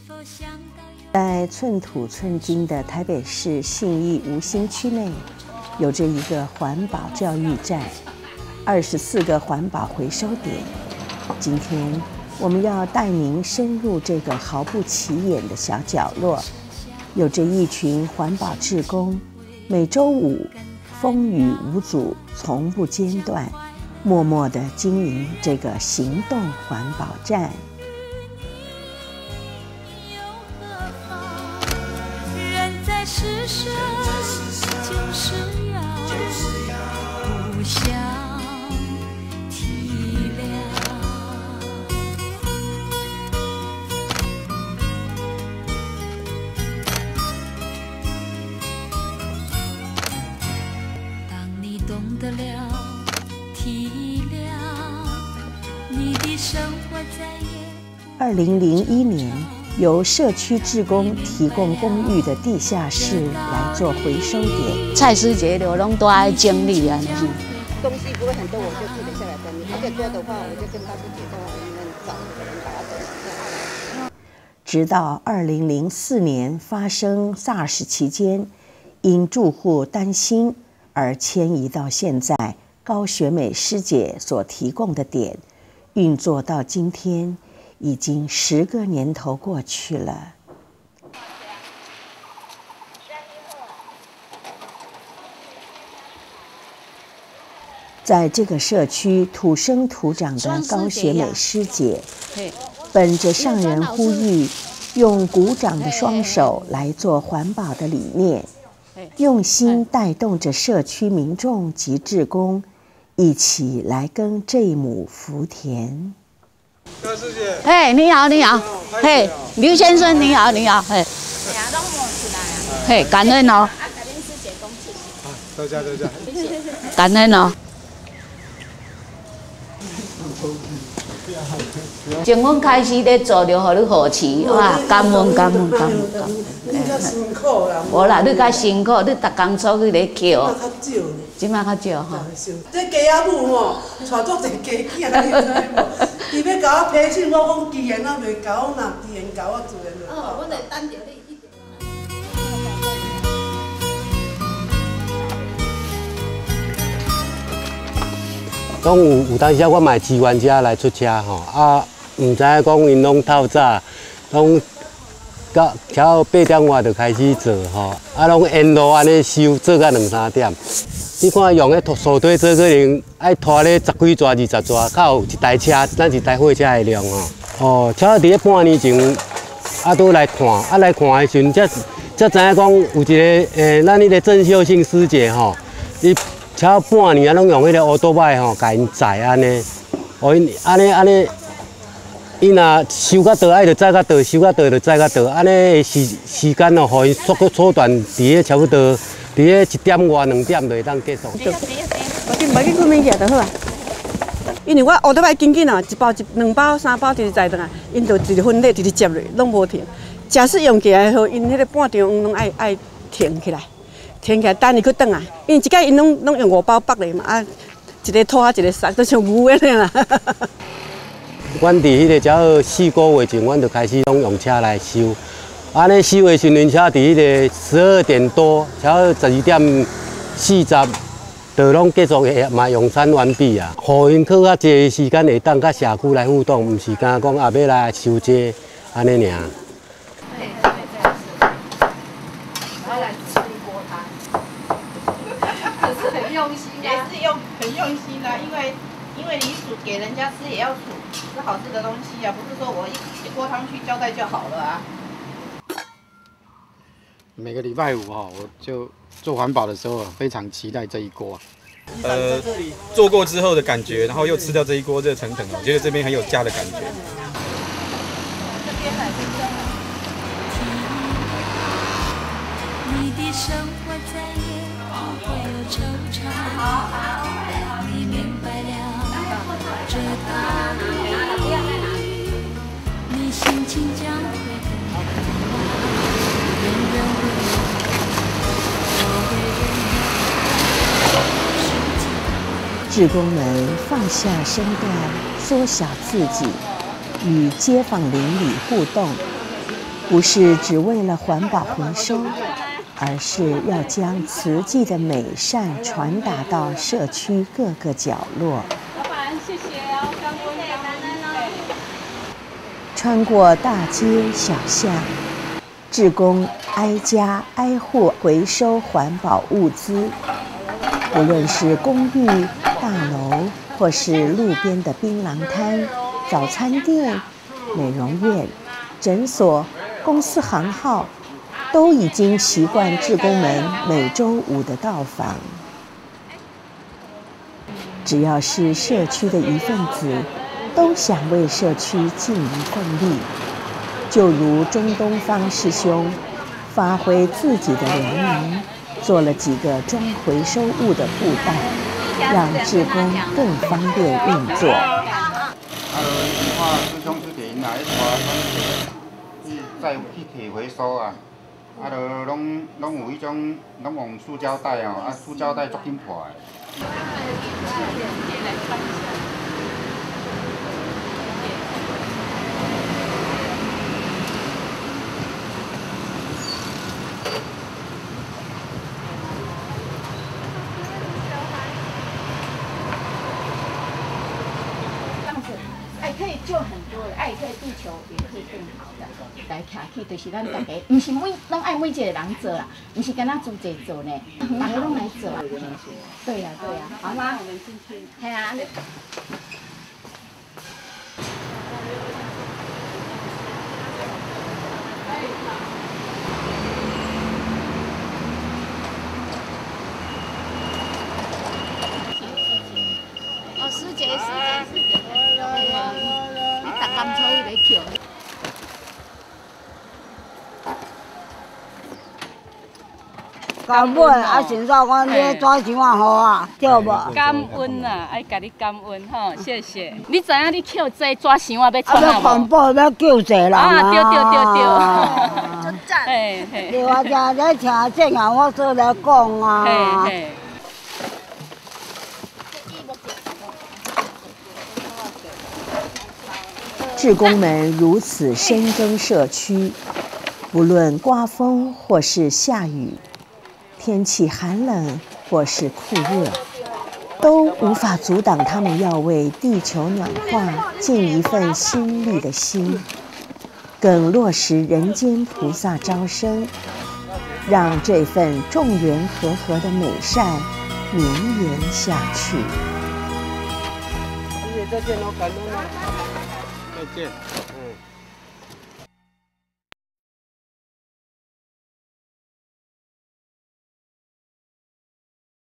在寸土寸金的台北市信义吴兴区内，有着一个环保教育站，24个环保回收点。今天我们要带您深入这个毫不起眼的小角落，有着一群环保志工，每周五风雨无阻，从不间断，默默地经营这个行动环保站。世上就是要互相体谅。当你懂得了体谅，你的生活再也2001年。由社区志工提供公寓的地下室来做回收点。 菜市节流拢都爱整理啊， 东西不会很多，我就自己下来整理；而且多的话，我就跟他自己说，我们找人把它整理下来。 直到2004年发生 SARS 期间，因住户担心而迁移到现在高学美师姐所提供的点，运作到今天。已经10个年头过去了。在这个社区土生土长的高学美师姐，本着上人呼吁，用鼓掌的双手来做环保的理念，用心带动着社区民众及志工，一起来耕这亩福田。 高师姐， 嘿，你好，你好，嘿，刘先生，你好，你好，嘿，嘿，感恩哦， 多谢多谢， 感恩哦。从阮开始咧做，就互你好吃，哇，感恩感恩感恩感恩。 你较辛苦啦。 无啦，你较辛苦，你逐工出去咧叫。即摆较少吼。 这家仔母吼，带足侪家囝，你知无？伊要甲我批信，我讲既然我袂搞，若既然搞我自然就好。阮会等着你。 有当时我嘛志愿者来出车吼，唔知讲因拢透早，拢到8点外就开始做吼，拢沿路安尼收，做到2、3点。你看用迄手推车可能爱拖咧10几抓、20抓，较有一台车，咱一台货车的量吼。哦，超伫咧半年前，都来看，来看的时阵，才知影讲有一个咱迄个郑秀信师姐吼，伊超半年拢用迄个乌多摆吼，甲因载安尼，哦，因安尼。伊若收到倒，爱就载到倒；收到倒就载到倒。安尼时间哦，互因缩短，伫个差不多，伫个1点外、2点就会当结束。 无紧困眠起来就好啊。因为我学得歹紧紧啊，1包、2包、3包直载转来，因就直分类直接落，拢无停。假使用起来后，因迄个半场拢爱停起来，等伊去转来。因为一摆因拢用5包绑咧嘛，一个拖一个塞，都像牛安尼啦。 阮伫迄个只好4个月前，阮就开始拢用车来收。安尼收的时阵，车伫迄个12点多，只好12点40，就拢结束嘛用餐完毕啊。互因靠较济的时间会当甲社区来互动，毋是干讲要来收这安尼尔。 很用心啊，也是很用心的，因为你煮给人家吃也要煮，是好吃的东西啊，不是说我一锅汤去交代就好了啊。 每个礼拜5哈，我就做环保的时候非常期待这一锅。 做过之后的感觉，然后又吃到这一锅热腾腾，我觉得这边很有家的感觉。 你的生活再也不会有惆怅，你明白了这道理，你心情将会更开朗。人人为我为人， 志工们放下身段，缩小自己，与街坊邻里互动， 不是只为了环保回收，而是要将慈济的美善传达到社区各个角落。 老板，谢谢哦，感恩。 穿过大街小巷，志工挨家挨户回收环保物资，无论是公寓、大楼，或是路边的槟榔摊、早餐店、美容院、诊所、公司行号，都已经习惯志工们每周五的到访。只要是社区的一份子，都想为社区尽一份力。就如中东方师兄发挥自己的良能，做了几个装回收物的布袋，让志工更方便运作。 看师兄师弟因来再去提回收啊，就拢有迄种拢用塑胶袋哦，塑胶袋足紧破的。 可以救很多的，也可以地球也可以更好的。来徛起就是咱大家，不是拢爱每一个人做啦，不是跟他组织做呢，大家拢来做。对呀对呀，好吗？系啊。哦，师姐。你搭甘草伊来跳。 感恩啊，先生，我你怎钱啊好啊，对无？ 感恩啊，爱甲你感恩吼，谢谢。你知影你捡这纸箱啊要创啊无？ 要环保要救济人啊！ 对。 真赞。嘿嘿。对我正在听这样，我所来讲啊。嘿嘿。 志工们如此深耕社区，不论刮风或是下雨，天气寒冷或是酷热，都无法阻挡他们要为地球暖化尽一份心力的心，更落实人间菩萨招生，让这份众缘和合的美善绵延下去。 再见喽，感恩喽。再见。